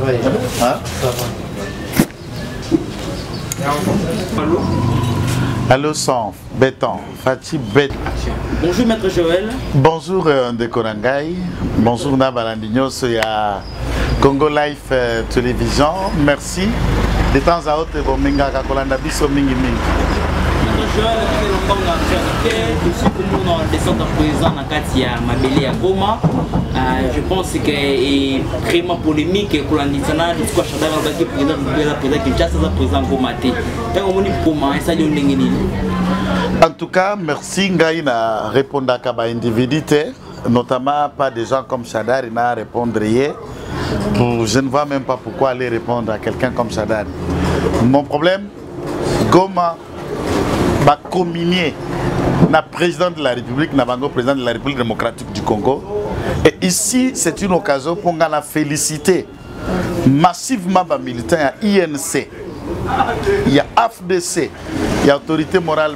va. Hein? Ça va. Allô, sans béton, Fatih béton. Bonjour Maître Joël. Bonjour Ndekorangai. Bonjour Nabalandinho, c'est à Congo Life Télévision. Merci. De temps à autre, vous m'avez Kakolanda biso mingi mingi. Maître Joël, je pense que est vraiment polémique pour la Nitsana, le squash qui est président Goma. En tout cas, merci Ngaï na répondre à ba individualité, notamment pas des gens comme Chadar n'a répondre hier. Je ne vois même pas pourquoi aller répondre à quelqu'un comme Chadar. Mon problème, Goma va communier na président de la République, na bango président de la République démocratique du Congo. Et ici, c'est une occasion pour la féliciter massivement les militants. Il y a INC, il y a AFDC, il y a Autorité Morale,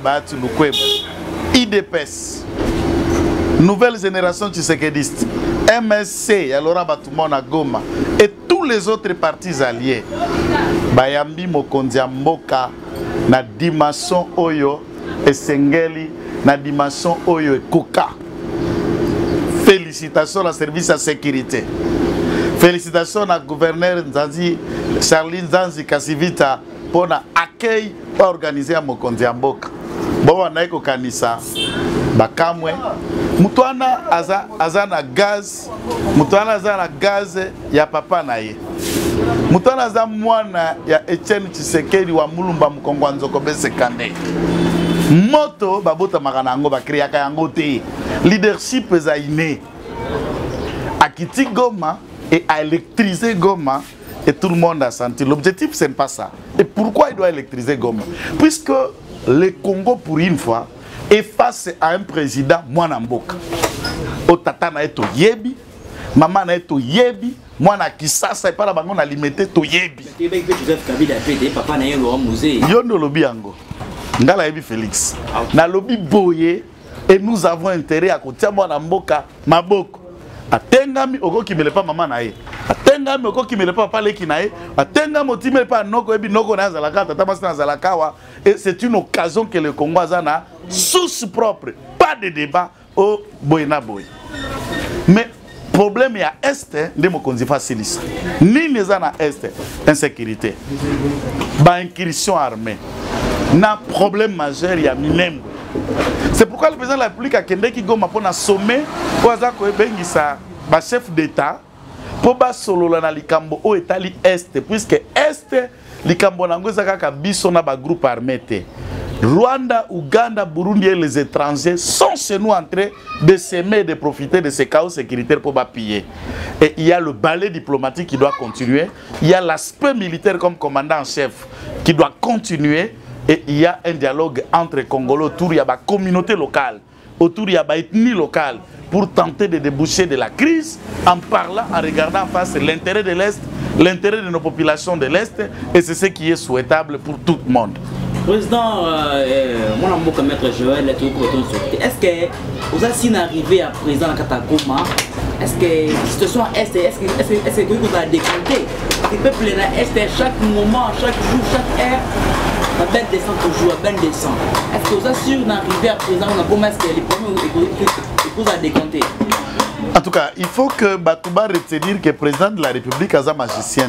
IDPS, Nouvelle Génération Tshisekediste, MSC, il y a Laurent Batoumon à Goma, et tous les autres partis alliés. Bayambi Mokonzi Mboka, na dimension Oyo, et Sengeli, na dimension Oyo et Koka. Félicitations au service de sécurité. Félicitations au gouverneur Nzanzi, Charline Nzanzi Kasivita pour l'accueil organisé à Mokonzi Mboka. Bon, on a eu Kanisa, Bakamwe. Mutwana azana gaz, Mutwana azana gaz ya papa naye. Mutwana azana mwana ya Etienne Tshisekedi wa Mulumba Mkongo Nzoko Besekande. Moto babota makanango ba créaka yango te. Leadership zaïné a quitté Goma et a électrisé Goma et tout le monde a senti. L'objectif c'est pas ça. Et pourquoi il doit électriser Goma? Puisque le Congo pour une fois est face à un président Mwanamboka. O tata na eto yebi, maman na eto yebi, mwana kisasa et pas la bango na limité to yebi. Yondo lobi yango. Ngala yebi Félix. Na lobi boye. Et nous avons intérêt à côté de Mboka Maboko. Atengami oko kimele pa maman nae. Atengami oko kimele pa papa leki nae. Atengami otimele pa noko ebi noko na zalaka tata masi na zalakawa. Et c'est une occasion que le Congo a source propre, pas de débat au boyna boy. Mais problème ya est de mokonzi faciliste. Ni les ana est insécurité. Ba incursion armée. Na problème majeur ya Minembwe. C'est pourquoi le président de la République a Kende qui goma pour sommet pour le chef d'État pour solo na likambo au Italie Est puisque Est likambo nango ezaka biso na ba groupe armé. Rwanda, Ouganda, Burundi et les étrangers sont chez nous en train de s'aimer et de profiter de ces chaos sécuritaires pour piller. Et il y a le balai diplomatique qui doit continuer, il y a l'aspect militaire comme commandant en chef qui doit continuer. Et il y a un dialogue entre Congolais autour de la communauté locale, autour de la ethnie locale, pour tenter de déboucher de la crise en parlant, en regardant en face l'intérêt de l'Est, l'intérêt de nos populations de l'Est, et c'est ce qui est souhaitable pour tout le monde. Président, mon amour comme Maître Joël, est-ce que vous avez arrivé à présent à Katagoma? Est-ce que la situation Est, est-ce que vous avez décanté? Le peuple Est, chaque moment, chaque jour, chaque heure, la belle descend toujours, la belle descend. Est-ce que vous assurez d'arriver à présent à Goma? Est-ce que les premiers vous avez décanté? En tout cas, il faut que Batouba retenir que le président de la République est un magicien.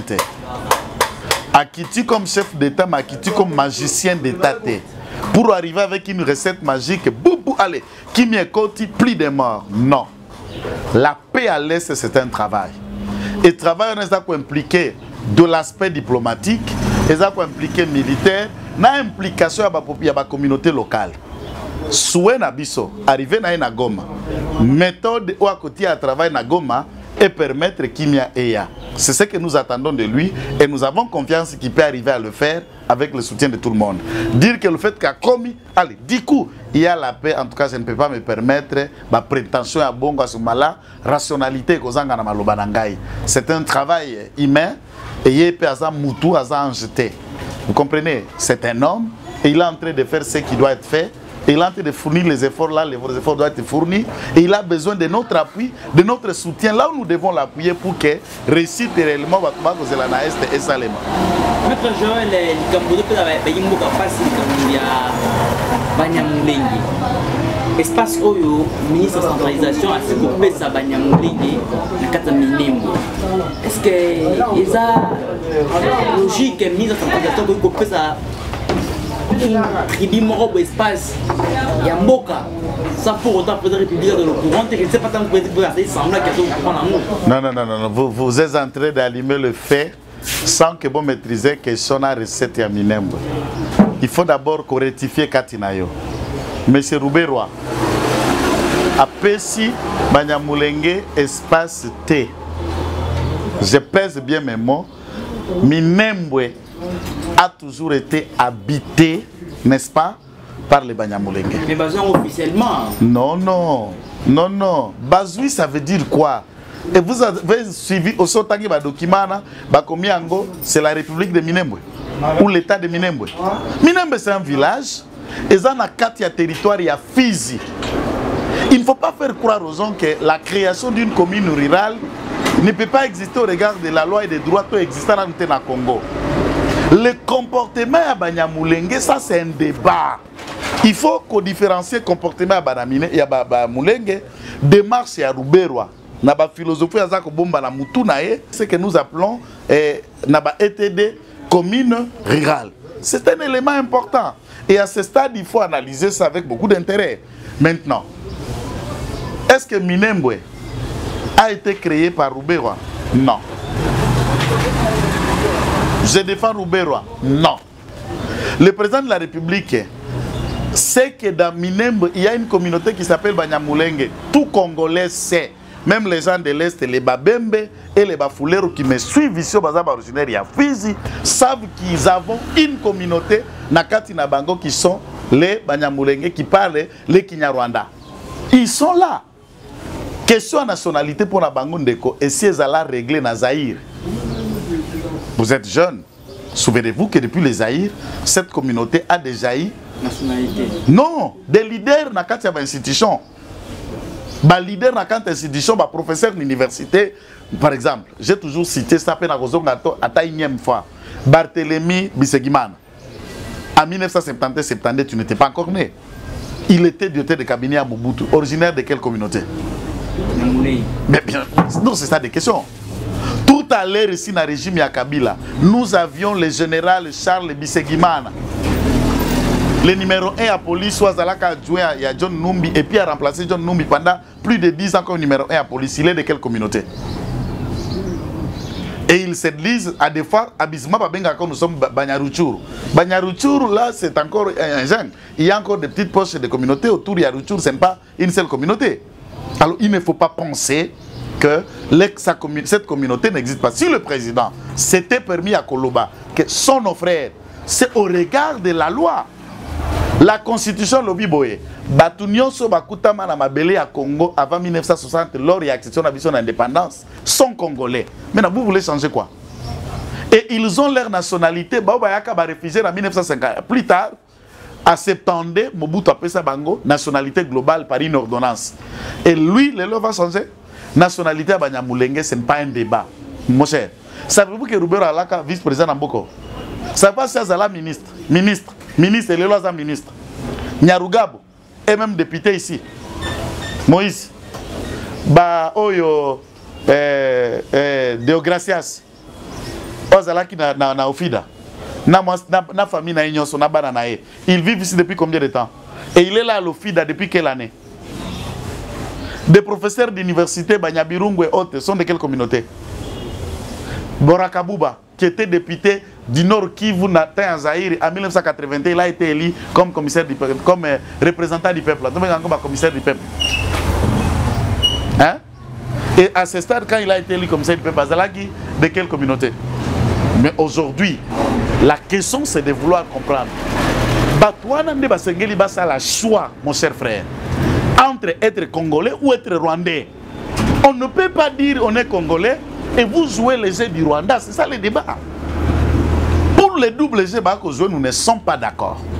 Akiti comme chef d'État, mais Akiti comme magicien d'État. Pour arriver avec une recette magique, boubou, allez, qui m'y est plus de morts. Non. La paix à l'Est, c'est un travail. Et le travail, on est impliqué de l'aspect diplomatique, et ça impliqué militaire, na implication à la communauté locale. Souhait na biso, arriver na Goma, méthode ou à côté à travail na Goma et permettre Kimia Eya. C'est ce que nous attendons de lui et nous avons confiance qu'il peut arriver à le faire avec le soutien de tout le monde. Dire que le fait qu'a commis, allez, du coup, il y a la paix, en tout cas, je ne peux pas me permettre ma prétention à Bongo à Soumala, rationalité kozanga na malobanangai. C'est un travail humain et il peut avoir moutou à jeter. Vous comprenez? C'est un homme et il est en train de faire ce qui doit être fait il est en train de fournir les efforts là, les efforts doivent être fournis. Et il a besoin de notre appui, de notre soutien. Là où nous devons l'appuyer pour que réussisse réellement la Est et Salema. Maître Joël, le Cambodge peut avoir une espace oyo ministre de la centralisation a fait sa Banyamulenge na kata Minembwe. Est-ce que il a logique que ministre de la centralisation peut couper sa tribu moro espace ya mboka ça pour autant président républicain de l'Ocourant je ne sais pas tant que président semblant qu'il y a au courant non vous êtes en train d'allumer le fait sans que vous maîtrisez que son recette ya Minembwe. Il faut d'abord rectifier Katinayo. Monsieur Rouberoy, Apesi Banyamulenge espace T. Je pèse bien mes mots. Minembwe a toujours été habité, n'est-ce pas, par les Banyamulenge. Mais Bazoui officiellement. Non. Bazoui, ça veut dire quoi? Et vous avez suivi au Sotangi Badokimana, Bakomiango, c'est la République de Minembwe. Ou l'État de Minembwe. Minembwe, c'est un village. Et ça, a 4 territoires, il y a Fizi. Il ne faut pas faire croire aux gens que la création d'une commune rurale ne peut pas exister au regard de la loi et des droits qui existent dans le Congo. Le comportement à Banyamulenge, ça c'est un débat. Il faut qu'on différencie le comportement à Banyamulenge, démarche à Rouberoy. La philosophie à Zakobomba na Mutunae, c'est que nous appelons ETD commune rurale. C'est un élément important. Et à ce stade, il faut analyser ça avec beaucoup d'intérêt. Maintenant, est-ce que Minembwe a été créé par Rouberoy? Non. Je défends Rouberoy? Non. Le président de la République sait que dans Minembwe, il y a une communauté qui s'appelle Banyamulenge. Tout Congolais sait. Même les gens de l'Est, les Babembe et les Bafouleros qui me suivent ici au Bazar originaire à Fizi, savent qu'ils avons une communauté Nakati Nabango qui sont les Banyamulenge qui parlent les Kinyarwanda. Ils sont là. Question de nationalité pour Nabango Ndeko et si elles allaient régler na Zaïre. Vous êtes jeunes. Souvenez-vous que depuis les Zaïre, cette communauté a déjà eu nationalité. Non, des leaders Nakati institution. Bah leader dans quand institution, bah professeur d'université, par exemple, j'ai toujours cité ça à ta énième fois, Barthélemy Bisegimana. En 1970-72, tu n'étais pas encore né. Il était directeur de cabinet à Mobutu, originaire de quelle communauté? Mais bien, non, c'est ça des questions. Tout à l'heure ici dans le régime Yakabila, nous avions le général Charles Bisegimana. Le numéro 1 à police, soit Zalaka adjoint à John Numbi, et puis a remplacé John Numbi pendant plus de 10 ans comme numéro 1 à police. Il est de quelle communauté? Et ils se disent à des fois, abysmal, nous sommes Banyaruchuru. Banyaruchuru, là, c'est encore un genre. Il y a encore des petites poches de communautés autour de Yaruchuru, ce n'est pas une seule communauté. Alors, il ne faut pas penser que cette communauté n'existe pas. Si le président s'était permis à Koloba que son frère, c'est au regard de la loi. La constitution Lobi Boye, Batunyon so bakutama na mabele à Congo avant 1960, lors de l'accession à la indépendance, sont congolais. Maintenant, vous voulez changer quoi? Et ils ont leur nationalité, Baobayaka va réfugier en 1950. Plus tard, à 70, Mobutu appelle ça Bango, nationalité globale par une ordonnance. Et lui, le va changer. Nationalité à Banyamulenge, ce n'est pas un débat. Mon cher, savez-vous que Rouberoy Alaka, vice-président Namboko, ça passe à Zala ministre et le loisir ministre. Nyarugabo et même député ici. Moïse. Ba oyo Deogracias. Ozalaki na Ofida. Na famille na Ignonso na bana na e. Ils vivent ici depuis combien de temps? Et il est là à l'Ofida depuis quelle année? Des professeurs d'université Banyabirungu et autres sont de quelle communauté? Borakabouba, qui était député du Nord Kivu en Zaïre en 1981, il a été élu comme commissaire du peuple, comme représentant du peuple. Donc, comme commissaire du peuple. Hein? Et à ce stade, quand il a été élu commissaire du peuple, Azalaki, de quelle communauté? Mais aujourd'hui, la question c'est de vouloir comprendre. Batouana ne basengeli basa la choix, mon cher frère, entre être congolais ou être rwandais. On ne peut pas dire on est congolais et vous jouez les jeux du Rwanda, c'est ça le débat. Pour les doubles jeux, nous ne sommes pas d'accord.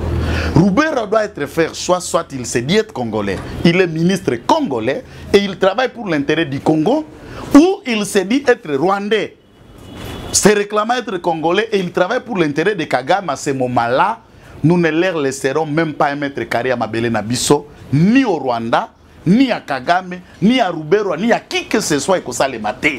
Roubero doit être faire choix, soit il se dit être congolais, il est ministre congolais et il travaille pour l'intérêt du Congo, ou il se dit être rwandais, se réclame être congolais et il travaille pour l'intérêt de Kagame. À ce moment-là, nous ne leur laisserons même pas un mètre carré à Mabele Nabiso, ni au Rwanda, ni à Kagame, ni à Roubero, ni à qui que ce soit et que ça les mate.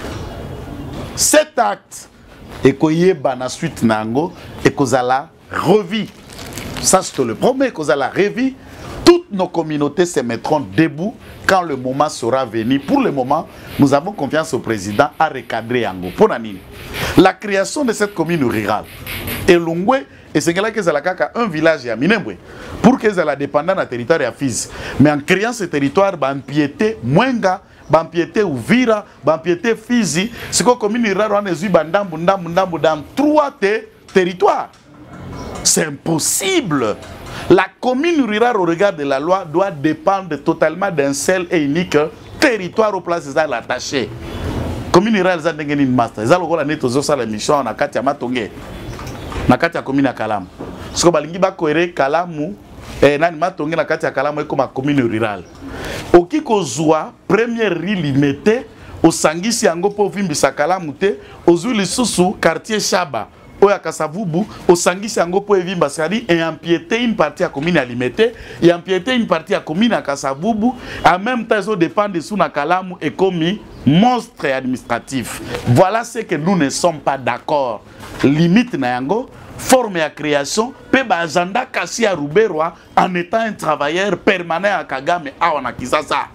Cet acte et que yeba na suite nango et que ça la revit. Ça je te le promets, que ça la revit. Toutes nos communautés se mettront debout quand le moment sera venu. Pour le moment, nous avons confiance au président à recadrer Yango. Pour Nanine, la création de cette commune rurale et Lungwe et c'est là que ça a un village à Minembwe pour que ça la dépendant du territoire à Fizi. Mais en créant ce territoire, empiété Mwenga, empiété Uvira, empiété Fizi, c'est que la commune rurale on est dans 3 territoires. C'est impossible. La commune rurale au regard de la loi doit dépendre totalement d'un seul et unique territoire au place de l'attaché. Commune rurale ça n'est une master. Ça le net aux la mission na kati ya Matonge. Na kati ya commune ya Kalamu. Parce que balingi ba koere Kalamu nani Matonge na kati ya Kalamu comme commune rurale. Oki kozwa première rue limité au sangisi yango po vimbisa Kalamu te ozuli lisusu quartier Shaba. Oya Kasavubu, au Sangisi Angopo et Vimbasari, et empiéter une partie à commune à Limité, et empiéter une partie à commune à Kasavubu, en même temps, ils dépendent de Sounakalamu et commis monstre administratif. Voilà ce que nous ne sommes pas d'accord. Limite Nayango, forme à création, Peba agenda Kassi à Rouberoa, en étant un travailleur permanent à Kagame, à Wanakisasa.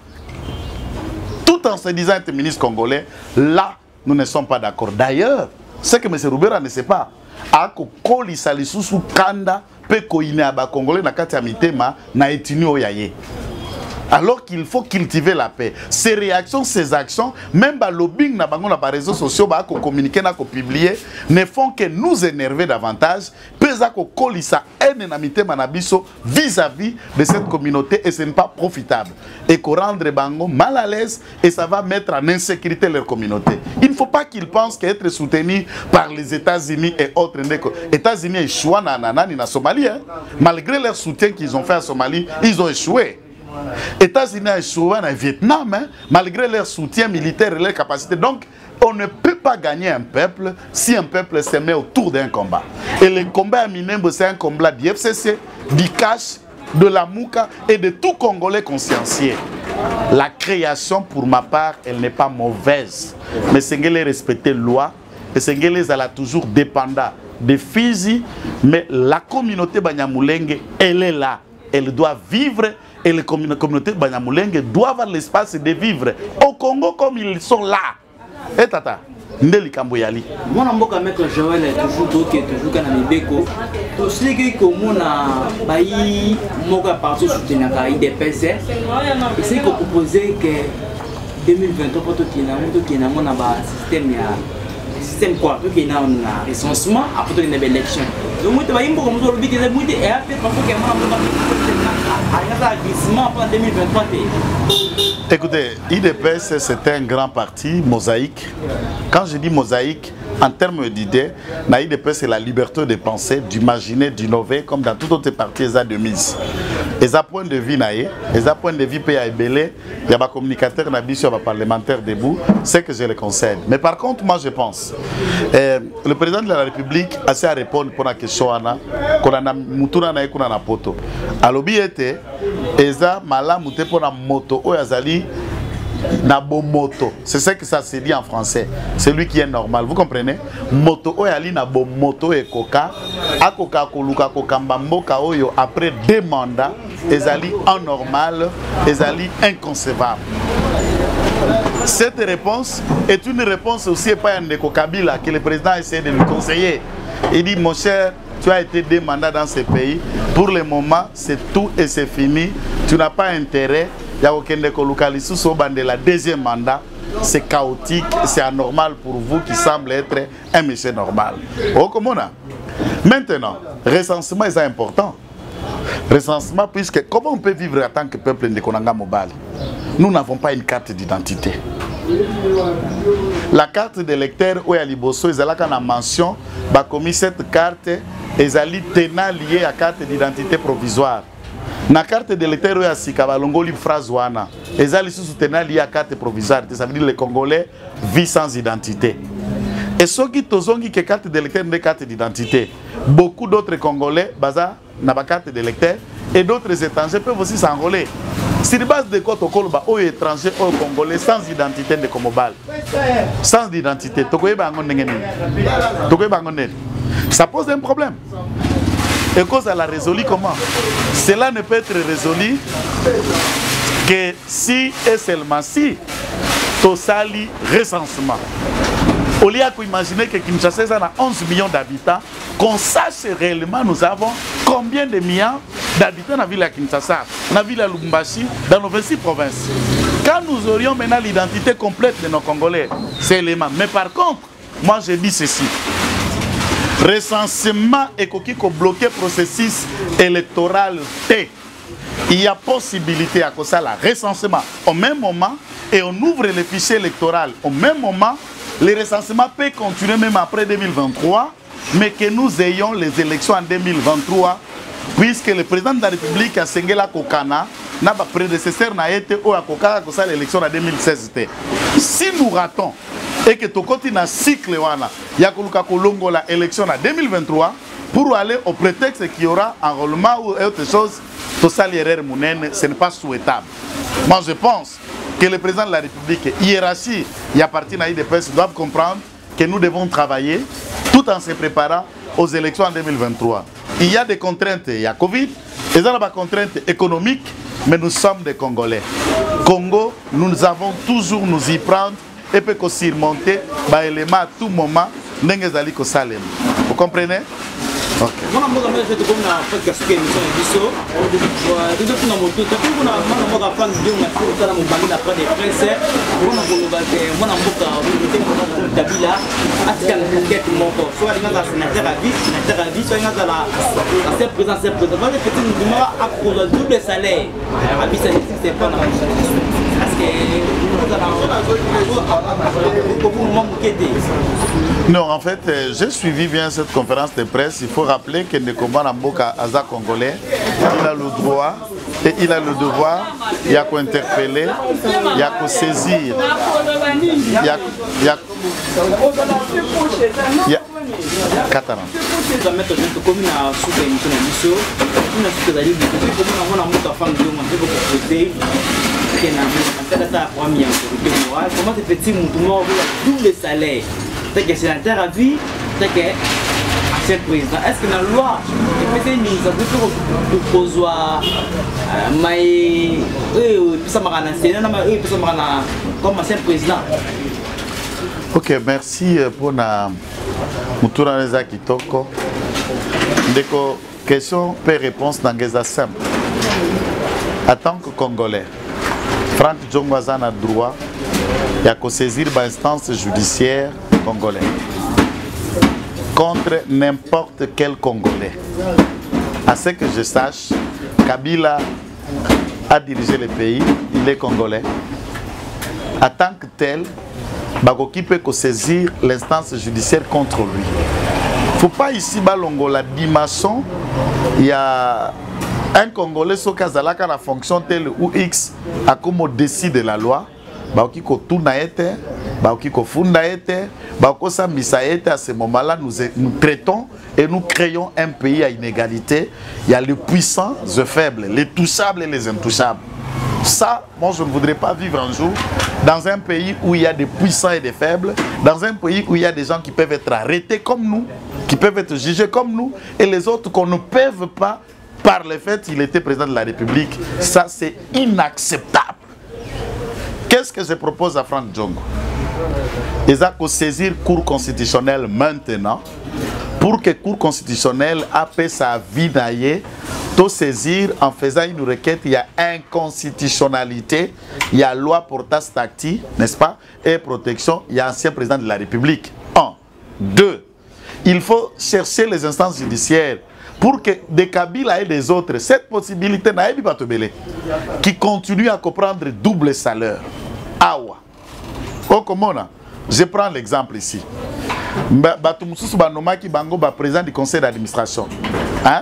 Tout en se disant être ministre congolais, là, nous ne sommes pas d'accord. D'ailleurs, ce que M. Roubera ne sait pas, ako kolisa lisusu kanda pe koine aba congolais na kati ya mitema na etini oyaye. Alors qu'il faut cultiver la paix. Ces réactions, ces actions, même le lobbying na bango na ba réseaux sociaux ba ko communiquer na ko publier ne font que nous énerver davantage. Pesa ko kolisa ene na mitema na biso vis-à-vis de cette communauté et ce n'est pas profitable. Et qu'on rendre bango mal à l'aise et ça va mettre en insécurité leur communauté. Il ne faut pas qu'ils pensent qu'être soutenus par les États-Unis et autres. Les États-Unis échouent na Somalie. Hein. Malgré leur soutien qu'ils ont fait à Somalie, ils ont échoué. Les États-Unis ont échoué au Vietnam, hein, malgré leur soutien militaire et leur capacité. Donc, on ne peut pas gagner un peuple si un peuple se met autour d'un combat. Et le combat à Minembwe, c'est un combat du FCC, du Cash, de la Mouka et de tout Congolais consciencieux. La création, pour ma part, elle n'est pas mauvaise. Mais c'est qu'elle respecter la loi et c'est qu'elle est toujours dépendante des Fizi. Mais la communauté Banyamulenge, elle est là. Elle doit vivre. Et les communautés Banyamulenge doivent avoir l'espace de vivre au Congo comme ils sont là. Et tata, Ndeli Kamboyali. Mon amboka maître Joël est toujours quand on est béco. Tout ce qui est commun à Baï, Moka partout soutenir la IDPS. Et c'est qu'on proposait que 2023 pour tout qui est dans mon système système quoi, tout qui est dans un recensement après une élection. Donc moi tu vas y beaucoup comme ça le but est de et après parce que moi en 2023. Écoutez, IDPS c'est un grand parti mosaïque. Quand je dis mosaïque, en termes d'idées, l'IDPS c'est la liberté de penser, d'imaginer, d'innover, comme dans toutes autres parties de mise. Et ça point de vue et ça point de vue pays il y a des communicateurs, il y a des parlementaires debout, c'est que je les concède. Mais par contre, moi je pense, le président de la République a assez à répondre pour la question qu'on a mutuna na ekuna na poto. Alobi était eza mala muté pour la moto oyazali na moto. C'est ça que ça se dit en français. C'est lui qui est normal. Vous comprenez? Moto oyali na moto et coca. Akoka koluka kokamba mboka oyo après 2 mandats, ezali anormal, ezali inconcevable. Cette réponse est une réponse aussi pas à Ndeko Kabila que le président essaie de lui conseiller. Il dit mon cher, tu as été 2 mandats dans ce pays. Pour le moment, c'est tout et c'est fini. Tu n'as pas intérêt. Il y a aucun décolocalisme sur la 2e mandat. C'est chaotique, c'est anormal pour vous qui semble être un monsieur normal. Oh, comment on a? Maintenant, recensement est important. Recensement, puisque comment on peut vivre en tant que peuple de Konanga Mobile? Nous n'avons pas une carte d'identité. La carte d'électeur, où il y a Liboso, ils ont mention, bah, commis cette carte, ezali tenant lié à carte d'identité provisoire. Na carte d'électeur ya sika balongoli phrase wana. Ezali sous tenant lié à carte provisoire, ça veut dire les Congolais vivent sans identité. Et ceux qui tozongi que carte d'électeur n'est carte d'identité. Beaucoup d'autres Congolais baza na ba carte d'électeur et d'autres étrangers peuvent aussi s'enrôler. Sur base de quoi tokoloba aux étrangers aux Congolais sans identité de Komobal. Sans identité, ça pose un problème. Et cause à la résolu comment? Cela ne peut être résolu que si et seulement si tosali recensement. Au lieu d'imaginer que Kinshasa a 11 millions d'habitants, qu'on sache réellement nous avons combien de millions d'habitants dans la ville de Kinshasa, dans la ville de Lubumbashi, dans nos 26 provinces. Quand nous aurions maintenant l'identité complète de nos Congolais, c'est l'élément. Mais par contre, moi je dis ceci. Recensement et qui bloquer le processus électoral T. Il y a possibilité à cause de la recensement au même moment et on ouvre le fichier électoral au même moment. Le recensement peut continuer même après 2023, mais que nous ayons les élections en 2023, puisque le président de la République a signé la Kokana, n'a pas prédécesseur n'a été au Kokana pour l'élection en 2016. Si nous ratons et que tu continues un cycle, il y a la élection en 2023, pour aller au prétexte qu'il y aura enrôlement ou autre chose, tout ça, ce n'est pas souhaitable. Moi, je pense que le président de la République, hiérarchie, il y a parti des presse, doivent comprendre que nous devons travailler tout en se préparant aux élections en 2023. Il y a des contraintes, il y a Covid, il y a des contraintes économiques, mais nous sommes des Congolais. Congo, nous avons toujours nous y prendre et peut surmonter les éléments à tout moment. Vous comprenez? Ok. Moi, je vais comme la podcast qui est émission de Bisso. Je vais prendre mon tour. Je vais prendre fan de Dieu. Je vais prendre mon bagage après des presse. Je vais prendre mon bagage. Moi, je vais prendre mon Kabila. Atika la casquette mon corps. Soit il y a la sénateur à vie, soit il y a la chef président. Moi, je fais une demande à pour le double salaire. À vie, ça n'existe pas dans la parce que non, en fait, j'ai suivi bien cette conférence de presse. Il faut rappeler que Nekomba Namboka Aza Congolais, il a le droit et il a le devoir, il y a qu'à interpeller, il y a qu'à saisir, il y a Catalan. Comment se fait-il mon double salaire? C'est que c'est à vie, c'est que c'est le président. Est-ce que la loi est mise à pour mais ça m'a comme ancien président? Ok, merci pour la Moutoura Kitoko. Des questions et réponses dans les simple. En tant que Congolais, Franck Djongwazan a droit de saisir l'instance judiciaire congolaise contre n'importe quel Congolais. À ce que je sache, Kabila a dirigé le pays, il est Congolais. En tant que tel, Bagoki peut saisir l'instance judiciaire contre lui. Il ne faut pas ici balongo la dimension, il y a un Congolais sur Kazalaka la fonction telle ou X a comme décide de la loi, Baoki ko tuna ete, Baoki ko funda ete, Baoko sambisa ete. À ce moment-là, nous traitons et nous créons un pays à inégalité. Il y a les puissants, les faibles, les touchables et les intouchables. Ça, moi je ne voudrais pas vivre un jour dans un pays où il y a des puissants et des faibles, dans un pays où il y a des gens qui peuvent être arrêtés comme nous, qui peuvent être jugés comme nous, et les autres qu'on ne peut pas par le fait qu'il était président de la République. Ça, c'est inacceptable. Qu'est-ce que je propose à Franck Djongo? Ils ont saisir la Cour constitutionnelle maintenant pour que la Cour constitutionnelle ait sa vie d'ailleurs, tout saisir en faisant une requête. Il y a inconstitutionnalité, il y a loi portant statut, n'est-ce pas, et protection, il y a ancien président de la République. 1. 2. Il faut chercher les instances judiciaires pour que des Kabila et des autres, cette possibilité n'a pas été qui continue à comprendre double salaire. Awa. Oh, comment on a? Je prends l'exemple ici. Bato mususu banomaki bango ba président du conseil d'administration. Hein?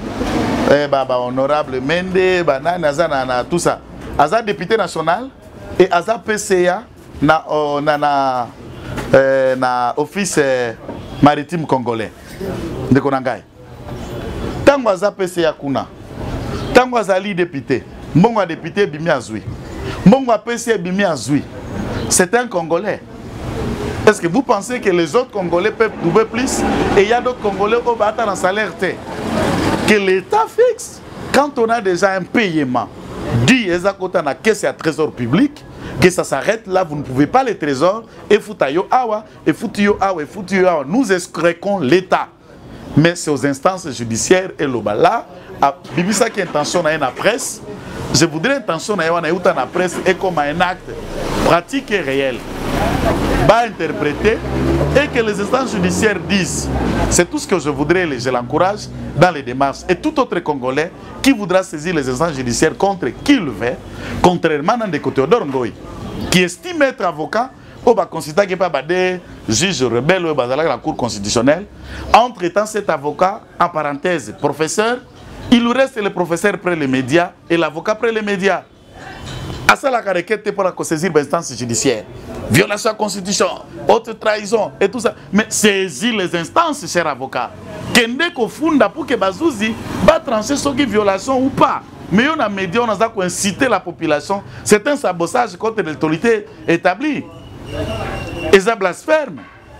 Honorable Mende, banani azana tout ça. Aza député national et aza PCA na office maritime congolais. De Konangai. Tango aza PCA kuna. Tango azali député. Mbongo député bimi azui. Mbongo PCA bimi azui. C'est un Congolais. Est-ce que vous pensez que les autres Congolais peuvent trouver plus et il y a d'autres Congolais qui ont un salaire que l'État fixe quand on a déjà un paiement dit à la caisse à trésor public que ça s'arrête là, vous ne pouvez pas les trésors et foutayo awa et foutayo awa et foutayo awa. Nous escroquons l'État. Mais c'est aux instances judiciaires et le là à bibisa qui intention à la presse. Je voudrais intention à la presse et comme un acte pratique et réel. Va interpréter et que les instances judiciaires disent. C'est tout ce que je voudrais et je l'encourage dans les démarches. Et tout autre Congolais qui voudra saisir les instances judiciaires contre qui le veut, contrairement à des côtés d'Orngoy, qui estime être avocat, on va considérer qu'il n'y a pas de juge rebelle ou dans la Cour constitutionnelle. Entre-temps, cet avocat, en parenthèse, professeur, il nous reste le professeur près les médias et l'avocat près les médias. À ça, la requête pour saisir les instances judiciaires. Violation de la Constitution, haute trahison et tout ça. Mais saisir les instances, cher avocat. Kende ko funda pour que Bazouzi va trancher ce qui est violation ou pas. Mais on a médias, on a incité la population. C'est un sabotage contre l'autorité établie. Et ça blasphème.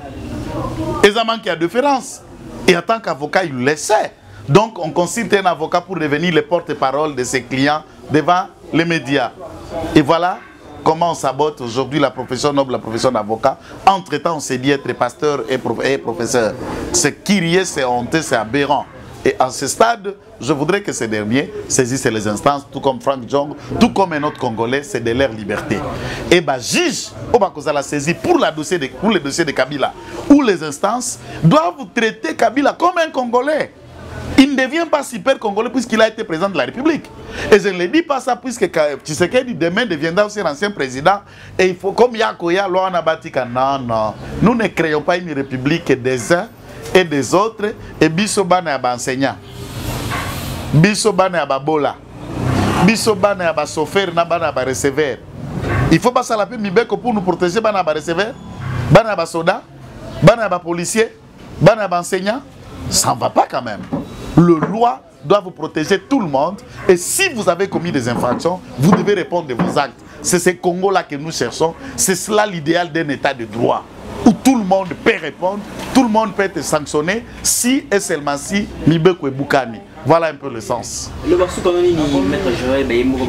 Et ça manque de différence. Et en tant qu'avocat, il le laissait. Donc on considère un avocat pour devenir le porte-parole de ses clients devant les médias. Et voilà comment on sabote aujourd'hui la profession noble, la profession d'avocat. Entre-temps, on s'est dit être pasteur et professeur. C'est curieux, c'est honteux, c'est aberrant. Et à ce stade, je voudrais que ces derniers saisissent les instances, tout comme Frank Jong, tout comme un autre Congolais, c'est de leur liberté. Et bien, juge, on va la saisir pour le dossier de Kabila, où les instances doivent traiter Kabila comme un Congolais. Il ne devient pas super congolais puisqu'il a été président de la République. Et je ne le dis pas ça puisque Tshisekedi demain deviendra aussi l'ancien président. Et il faut, comme Yakoya, Loanabatika, non. Nous ne créons pas une république des uns et des autres. Et Bissobane Aba enseignant. Bissobane Aba bola. Bissobane Aba chauffeur, Nabana Aba receveur. Il ne faut pas s'alaper Mibeko pour nous protéger, Bana Aba receveur, Bana Aba soda, Bana Aba policier, Bana Aba enseignant. Ça ne va pas quand même. Le loi doit vous protéger tout le monde. Et si vous avez commis des infractions, vous devez répondre de vos actes. C'est ce Congo-là que nous cherchons. C'est cela l'idéal d'un état de droit. Où tout le monde peut répondre, tout le monde peut être sanctionné, si et seulement si Mibeko et Boukani. Voilà un peu le sens. Le maître Joël,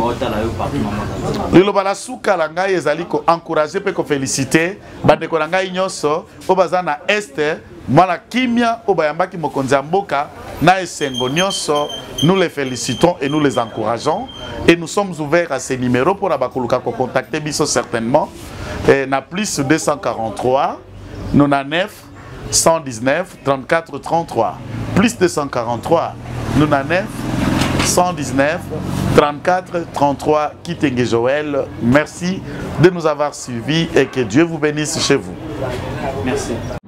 le Lobalasuka Langai ezali ko encourager pe ko féliciter bandeko langai nyoso o bazana este mwana kimia o bayambaki mokonzi mboka na esengo nyoso. Nous les félicitons et nous les encourageons et nous sommes ouverts à ces numéros pour abakuluka ko contacter biso certainement et na plus 243 99 119 34 33 plus 243 99 119 34 33 Kitenge Joël. Merci de nous avoir suivis et que Dieu vous bénisse chez vous. Merci.